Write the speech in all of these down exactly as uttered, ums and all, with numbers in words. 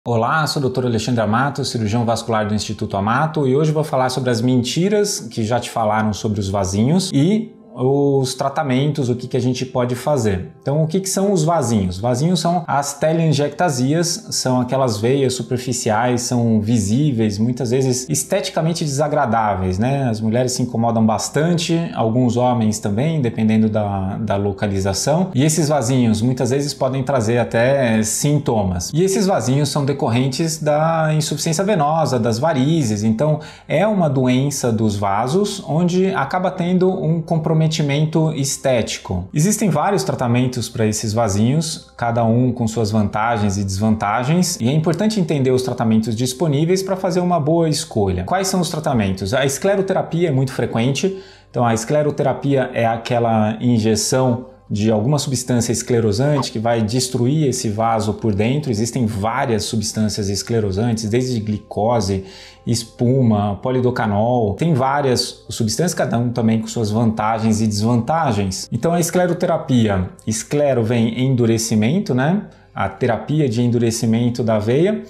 Olá, sou o doutor Alexandre Amato, cirurgião vascular do Instituto Amato, e hoje vou falar sobre as mentiras que já te falaram sobre os vasinhos e os tratamentos, o que, que a gente pode fazer. Então, o que, que são os vasinhos? Vasinhos são as telangiectasias, são aquelas veias superficiais, são visíveis, muitas vezes esteticamente desagradáveis, né? As mulheres se incomodam bastante, alguns homens também, dependendo da, da localização. E esses vasinhos, muitas vezes, podem trazer até sintomas. E esses vasinhos são decorrentes da insuficiência venosa, das varizes. Então, é uma doença dos vasos, onde acaba tendo um comprometimento estético. Existem vários tratamentos para esses vasinhos, cada um com suas vantagens e desvantagens, e é importante entender os tratamentos disponíveis para fazer uma boa escolha. Quais são os tratamentos? A escleroterapia é muito frequente, então a escleroterapia é aquela injeção de alguma substância esclerosante que vai destruir esse vaso por dentro. Existem várias substâncias esclerosantes, desde glicose, espuma, polidocanol, tem várias substâncias, cada um também com suas vantagens e desvantagens. Então a escleroterapia, esclero vem endurecimento, né? A terapia de endurecimento da veia,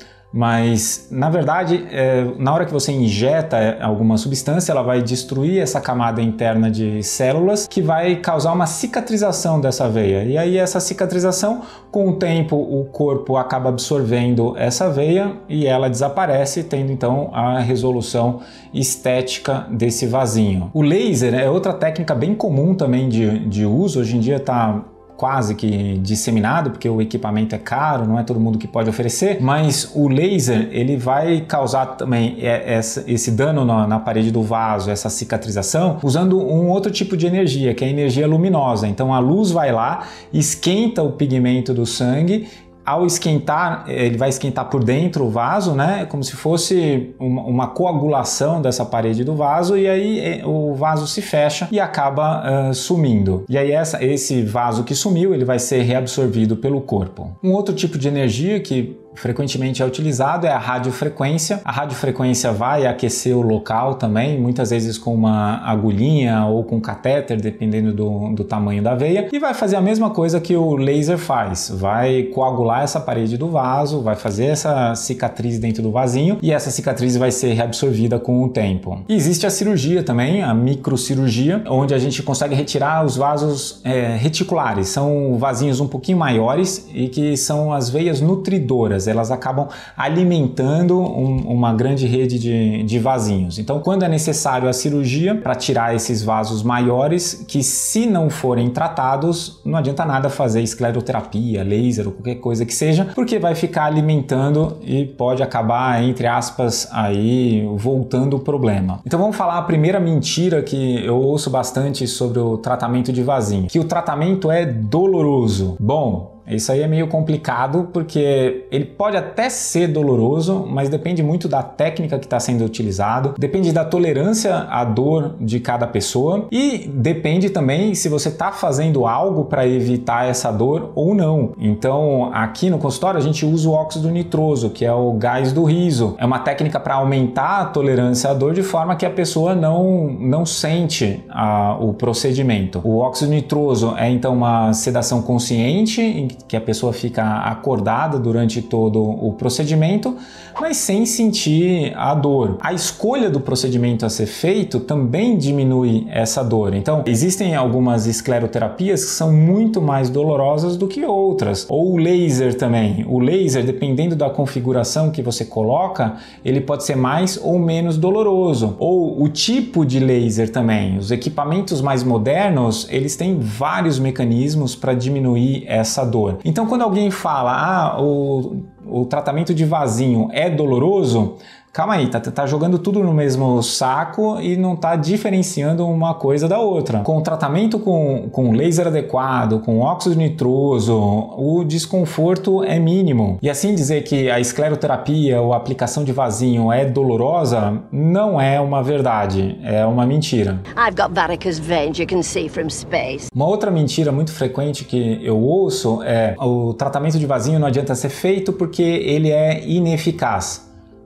mas na verdade, é, na hora que você injeta alguma substância, ela vai destruir essa camada interna de células que vai causar uma cicatrização dessa veia. E aí essa cicatrização, com o tempo, o corpo acaba absorvendo essa veia e ela desaparece, tendo então a resolução estética desse vasinho. O laser é outra técnica bem comum também de, de uso, hoje em dia está quase que disseminado, porque o equipamento é caro, não é todo mundo que pode oferecer, mas o laser ele vai causar também esse dano na parede do vaso, essa cicatrização, usando um outro tipo de energia, que é a energia luminosa. Então a luz vai lá, esquenta o pigmento do sangue. Ao esquentar, ele vai esquentar por dentro o vaso, né? Como se fosse uma, uma coagulação dessa parede do vaso, e aí o vaso se fecha e acaba uh, sumindo. E aí essa, esse vaso que sumiu, ele vai ser reabsorvido pelo corpo. Um outro tipo de energia que frequentemente é utilizado é a radiofrequência. A radiofrequência vai aquecer o local também, muitas vezes com uma agulhinha ou com catéter, dependendo do, do tamanho da veia, e vai fazer a mesma coisa que o laser faz, vai coagular essa parede do vaso, vai fazer essa cicatriz dentro do vasinho e essa cicatriz vai ser reabsorvida com o tempo. E existe a cirurgia também, a microcirurgia, onde a gente consegue retirar os vasos é, reticulares, são vasinhos um pouquinho maiores e que são as veias nutridoras. Elas acabam alimentando um, uma grande rede de, de vasinhos. Então, quando é necessário a cirurgia para tirar esses vasos maiores, que se não forem tratados, não adianta nada fazer escleroterapia, laser ou qualquer coisa que seja, porque vai ficar alimentando e pode acabar, entre aspas, aí voltando o problema. Então vamos falar a primeira mentira que eu ouço bastante sobre o tratamento de vasinho, que o tratamento é doloroso. Bom, isso aí é meio complicado porque ele pode até ser doloroso, mas depende muito da técnica que está sendo utilizado, depende da tolerância à dor de cada pessoa e depende também se você está fazendo algo para evitar essa dor ou não. Então, aqui no consultório a gente usa o óxido nitroso, que é o gás do riso. É uma técnica para aumentar a tolerância à dor de forma que a pessoa não, não sente a, o procedimento. O óxido nitroso é então uma sedação consciente, que a pessoa fica acordada durante todo o procedimento, mas sem sentir a dor. A escolha do procedimento a ser feito também diminui essa dor. Então, existem algumas escleroterapias que são muito mais dolorosas do que outras. Ou o laser também. O laser, dependendo da configuração que você coloca, ele pode ser mais ou menos doloroso. Ou o tipo de laser também. Os equipamentos mais modernos, eles têm vários mecanismos para diminuir essa dor. Então, quando alguém fala, ah, o, o tratamento de vasinho é doloroso, calma aí, tá, tá jogando tudo no mesmo saco e não tá diferenciando uma coisa da outra. Com o tratamento com, com laser adequado, com óxido nitroso, o desconforto é mínimo. E assim dizer que a escleroterapia ou a aplicação de vasinho é dolorosa, não é uma verdade, é uma mentira. I've got varicose veins you can see from space. Uma outra mentira muito frequente que eu ouço é o tratamento de vasinho não adianta ser feito porque ele é ineficaz.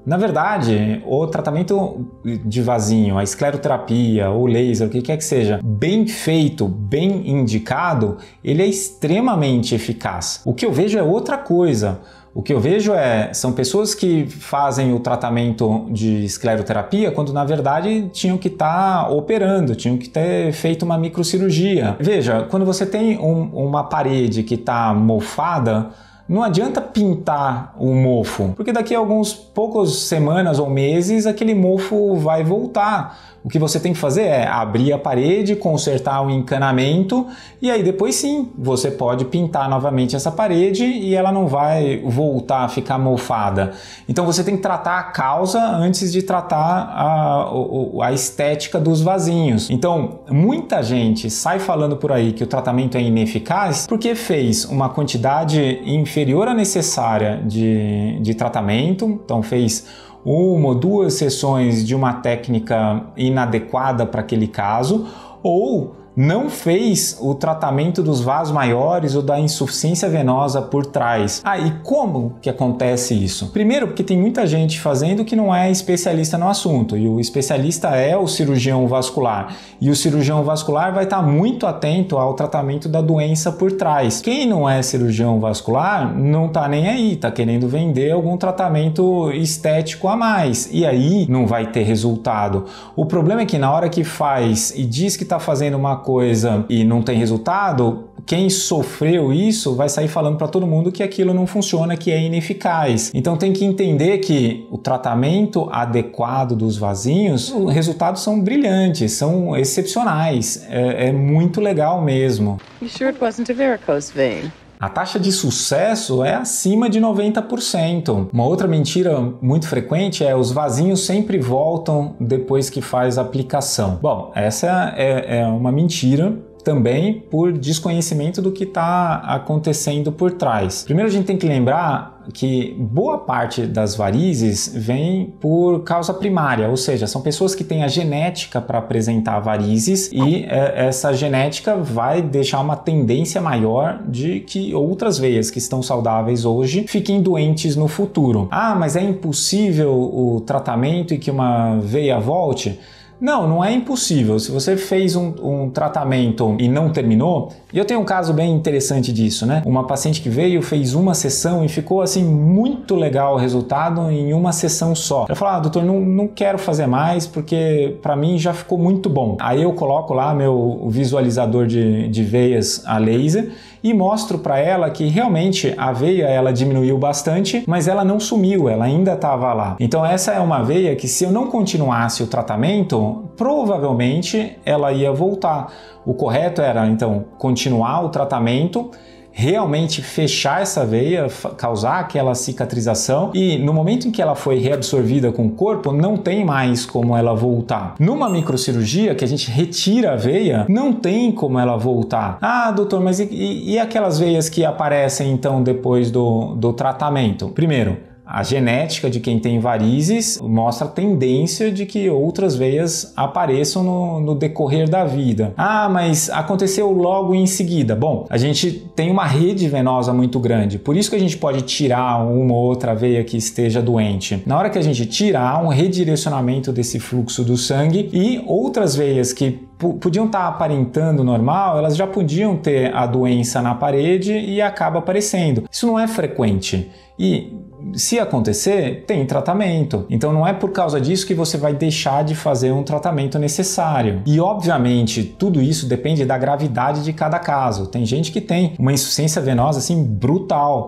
Na verdade, o tratamento de vasinho, a escleroterapia ou laser, o que quer que seja, bem feito, bem indicado, ele é extremamente eficaz. O que eu vejo é outra coisa. O que eu vejo é, são pessoas que fazem o tratamento de escleroterapia quando na verdade tinham que estar tá operando, tinham que ter feito uma microcirurgia. Veja, quando você tem um, uma parede que está mofada, não adianta pintar o mofo, porque daqui a alguns poucas semanas ou meses aquele mofo vai voltar. O que você tem que fazer é abrir a parede, consertar o encanamento e aí depois sim, você pode pintar novamente essa parede e ela não vai voltar a ficar mofada. Então você tem que tratar a causa antes de tratar a, a estética dos vasinhos. Então muita gente sai falando por aí que o tratamento é ineficaz porque fez uma quantidade inferior à necessária de, de tratamento, então fez uma ou duas sessões de uma técnica inadequada para aquele caso, ou não fez o tratamento dos vasos maiores ou da insuficiência venosa por trás. Ah, e como que acontece isso? Primeiro, porque tem muita gente fazendo que não é especialista no assunto, e o especialista é o cirurgião vascular, e o cirurgião vascular vai estar muito atento ao tratamento da doença por trás. Quem não é cirurgião vascular não está nem aí, está querendo vender algum tratamento estético a mais, e aí não vai ter resultado. O problema é que na hora que faz e diz que está fazendo uma coisa e não tem resultado, quem sofreu isso vai sair falando para todo mundo que aquilo não funciona, que é ineficaz. Então tem que entender que o tratamento adequado dos vasinhos, os resultados são brilhantes, são excepcionais, é, é muito legal mesmo. You sure it wasn't a varicose vein? A taxa de sucesso é acima de noventa por cento. Uma outra mentira muito frequente é os vasinhos sempre voltam depois que faz a aplicação. Bom, essa é, é uma mentira também por desconhecimento do que está acontecendo por trás. Primeiro a gente tem que lembrar que boa parte das varizes vem por causa primária, ou seja, são pessoas que têm a genética para apresentar varizes e é, essa genética vai deixar uma tendência maior de que outras veias que estão saudáveis hoje fiquem doentes no futuro. Ah, mas é impossível o tratamento e que uma veia volte? Não, não é impossível. Se você fez um, um tratamento e não terminou, e eu tenho um caso bem interessante disso, né? Uma paciente que veio, fez uma sessão e ficou assim muito legal o resultado em uma sessão só. Eu falei, ah, doutor, não, não quero fazer mais porque para mim já ficou muito bom. Aí eu coloco lá meu visualizador de, de veias a laser e mostro para ela que realmente a veia ela diminuiu bastante, mas ela não sumiu, ela ainda estava lá. Então essa é uma veia que se eu não continuasse o tratamento, provavelmente ela ia voltar. O correto era então continuar o tratamento, realmente fechar essa veia, causar aquela cicatrização e no momento em que ela foi reabsorvida com o corpo, não tem mais como ela voltar. Numa microcirurgia que a gente retira a veia, não tem como ela voltar. Ah, doutor, mas e, e aquelas veias que aparecem então depois do, do tratamento? Primeiro, a genética de quem tem varizes mostra a tendência de que outras veias apareçam no, no decorrer da vida. Ah, mas aconteceu logo em seguida. Bom, a gente tem uma rede venosa muito grande, por isso que a gente pode tirar uma ou outra veia que esteja doente. Na hora que a gente tira, há um redirecionamento desse fluxo do sangue e outras veias que podiam estar aparentando normal, elas já podiam ter a doença na parede e acaba aparecendo. Isso não é frequente. E se acontecer, tem tratamento. Então não é por causa disso que você vai deixar de fazer um tratamento necessário. E obviamente tudo isso depende da gravidade de cada caso. Tem gente que tem uma insuficiência venosa assim brutal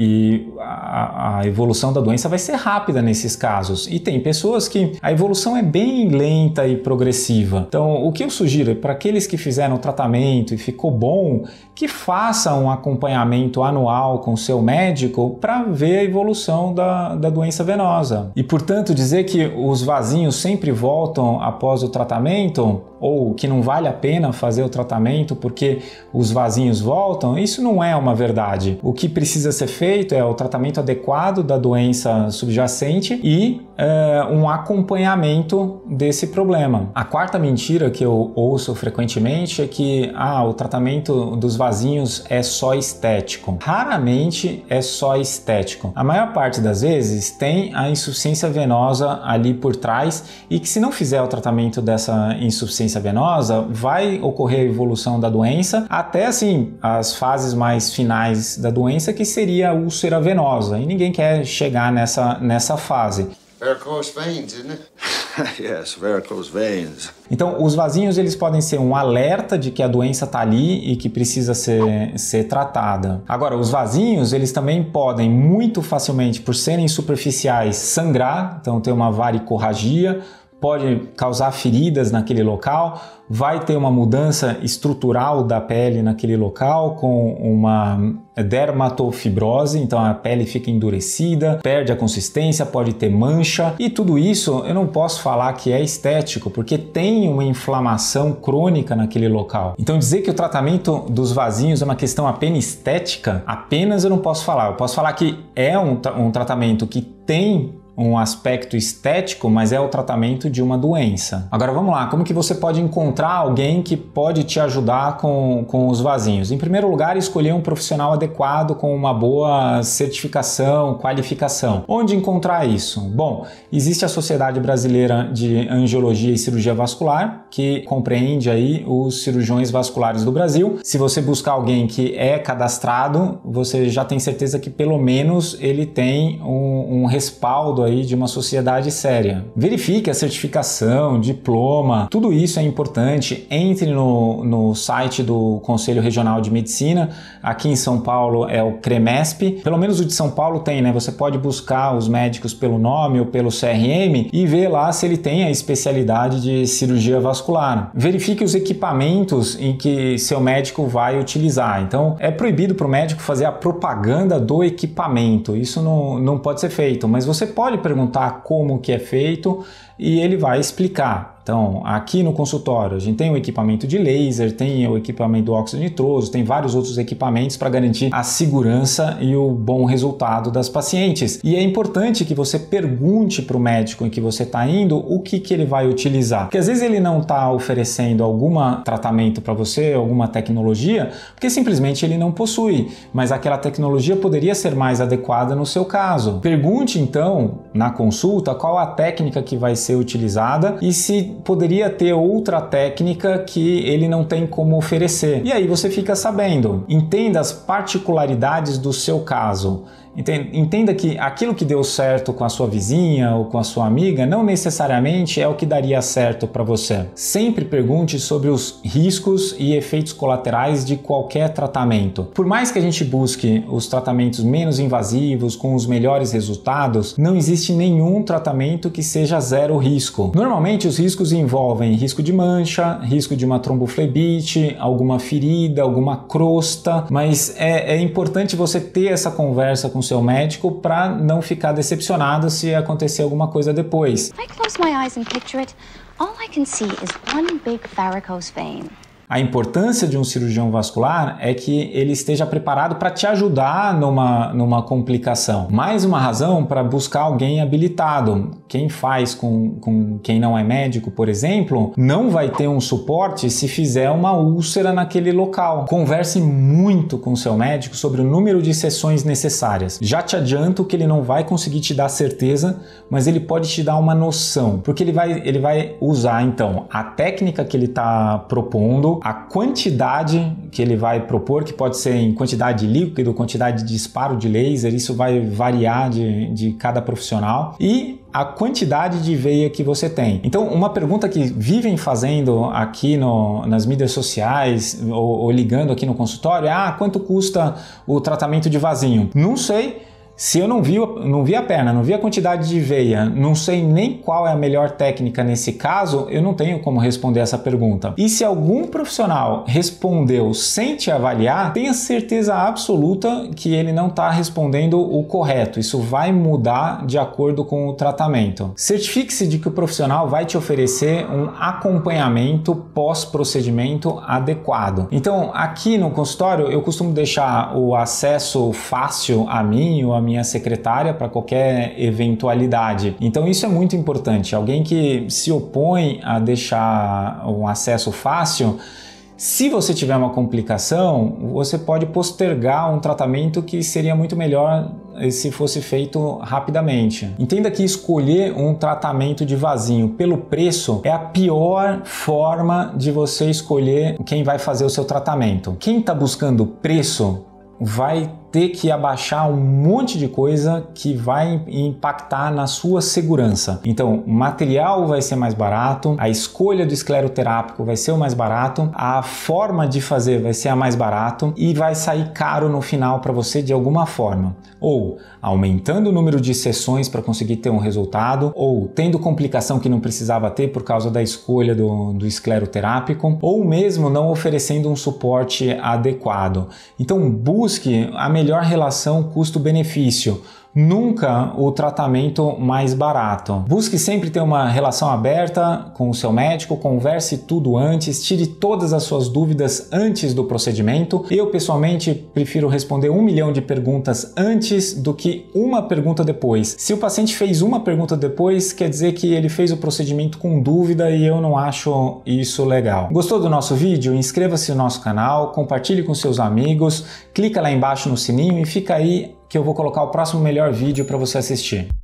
e a, a evolução da doença vai ser rápida nesses casos. E tem pessoas que a evolução é bem lenta e progressiva. Então o que eu sugiro é para aqueles que fizeram o tratamento e ficou bom, que façam um acompanhamento anual com o seu médico para ver a evolução da, da doença venosa. E portanto dizer que os vasinhos sempre voltam após o tratamento ou que não vale a pena fazer o tratamento porque os vasinhos voltam, isso não é uma verdade. O que precisa ser feito é o tratamento adequado da doença subjacente e é, um acompanhamento desse problema. A quarta mentira que eu ouço frequentemente é que ah, o tratamento dos vasinhos é só estético. Raramente é só estético. A maior parte das vezes tem a insuficiência venosa ali por trás e que se não fizer o tratamento dessa insuficiência venosa, vai ocorrer a evolução da doença até assim as fases mais finais da doença, que seria a úlcera venosa, e ninguém quer chegar nessa, nessa fase. Varicose veins, isn't it? Yes, varicose veins. Então, os vasinhos eles podem ser um alerta de que a doença está ali e que precisa ser, ser tratada. Agora, os vasinhos eles também podem muito facilmente, por serem superficiais, sangrar, então ter uma varicorragia, pode causar feridas naquele local, vai ter uma mudança estrutural da pele naquele local com uma dermatofibrose, então a pele fica endurecida, perde a consistência, pode ter mancha, e tudo isso eu não posso falar que é estético, porque tem uma inflamação crônica naquele local. Então dizer que o tratamento dos vasinhos é uma questão apenas estética, apenas eu não posso falar. Eu posso falar que é um, um tratamento que tem um aspecto estético, mas é o tratamento de uma doença. Agora vamos lá, como que você pode encontrar alguém que pode te ajudar com, com os vasinhos? Em primeiro lugar, escolher um profissional adequado com uma boa certificação, qualificação. Onde encontrar isso? Bom, existe a Sociedade Brasileira de Angiologia e Cirurgia Vascular, que compreende aí os cirurgiões vasculares do Brasil. Se você buscar alguém que é cadastrado, você já tem certeza que pelo menos ele tem um, um respaldo aí de uma sociedade séria. Verifique a certificação, diploma, tudo isso é importante. Entre no, no site do Conselho Regional de Medicina, aqui em São Paulo é o CREMESP, pelo menos o de São Paulo tem, né? Você pode buscar os médicos pelo nome ou pelo C R M e ver lá se ele tem a especialidade de cirurgia vascular. Verifique os equipamentos em que seu médico vai utilizar. Então, é proibido para o médico fazer a propaganda do equipamento, isso não, não pode ser feito, mas você pode perguntar como que é feito e ele vai explicar. Então, aqui no consultório, a gente tem o equipamento de laser, tem o equipamento do óxido nitroso, tem vários outros equipamentos para garantir a segurança e o bom resultado das pacientes. E é importante que você pergunte para o médico em que você está indo o que, que ele vai utilizar. Porque às vezes ele não está oferecendo algum tratamento para você, alguma tecnologia, porque simplesmente ele não possui, mas aquela tecnologia poderia ser mais adequada no seu caso. Pergunte então, na consulta, qual a técnica que vai ser utilizada e se poderia ter outra técnica que ele não tem como oferecer. E aí você fica sabendo. Entenda as particularidades do seu caso. Entenda que aquilo que deu certo com a sua vizinha ou com a sua amiga não necessariamente é o que daria certo para você. Sempre pergunte sobre os riscos e efeitos colaterais de qualquer tratamento. Por mais que a gente busque os tratamentos menos invasivos, com os melhores resultados, não existe nenhum tratamento que seja zero risco. Normalmente os riscos envolvem risco de mancha, risco de uma tromboflebite, alguma ferida, alguma crosta, mas é, é importante você ter essa conversa com seu médico para não ficar decepcionado se acontecer alguma coisa depois. If I close my eyes and picture it, all I can see is one big varicose vein. A importância de um cirurgião vascular é que ele esteja preparado para te ajudar numa, numa complicação. Mais uma razão para buscar alguém habilitado. Quem faz com, com quem não é médico, por exemplo, não vai ter um suporte se fizer uma úlcera naquele local. Converse muito com seu médico sobre o número de sessões necessárias. Já te adianto que ele não vai conseguir te dar certeza, mas ele pode te dar uma noção, porque ele vai, ele vai usar então a técnica que ele está propondo, a quantidade que ele vai propor, que pode ser em quantidade de líquido, quantidade de disparo de laser, isso vai variar de, de cada profissional, e a quantidade de veia que você tem. Então, uma pergunta que vivem fazendo aqui no, nas mídias sociais ou, ou ligando aqui no consultório é: ah, quanto custa o tratamento de vasinho? Não sei. Se eu não vi, não vi a perna, não vi a quantidade de veia, não sei nem qual é a melhor técnica nesse caso, eu não tenho como responder essa pergunta. E se algum profissional respondeu sem te avaliar, tenha certeza absoluta que ele não está respondendo o correto. Isso vai mudar de acordo com o tratamento. Certifique-se de que o profissional vai te oferecer um acompanhamento pós-procedimento adequado. Então, aqui no consultório, eu costumo deixar o acesso fácil a mim ou a minha secretária para qualquer eventualidade. Então isso é muito importante. Alguém que se opõe a deixar um acesso fácil, se você tiver uma complicação, você pode postergar um tratamento que seria muito melhor se fosse feito rapidamente. Entenda que escolher um tratamento de vasinho pelo preço é a pior forma de você escolher quem vai fazer o seu tratamento. Quem está buscando preço vai ter que abaixar um monte de coisa que vai impactar na sua segurança. Então, o material vai ser mais barato, a escolha do escleroterápico vai ser o mais barato, a forma de fazer vai ser a mais barato e vai sair caro no final para você de alguma forma. Ou aumentando o número de sessões para conseguir ter um resultado, ou tendo complicação que não precisava ter por causa da escolha do, do escleroterápico, ou mesmo não oferecendo um suporte adequado. Então, busque a melhor relação custo-benefício. Nunca o tratamento mais barato. Busque sempre ter uma relação aberta com o seu médico, converse tudo antes, tire todas as suas dúvidas antes do procedimento. Eu, pessoalmente, prefiro responder um milhão de perguntas antes do que uma pergunta depois. Se o paciente fez uma pergunta depois, quer dizer que ele fez o procedimento com dúvida e eu não acho isso legal. Gostou do nosso vídeo? Inscreva-se no nosso canal, compartilhe com seus amigos, clica lá embaixo no sininho e fica aí que eu vou colocar o próximo melhor vídeo para você assistir.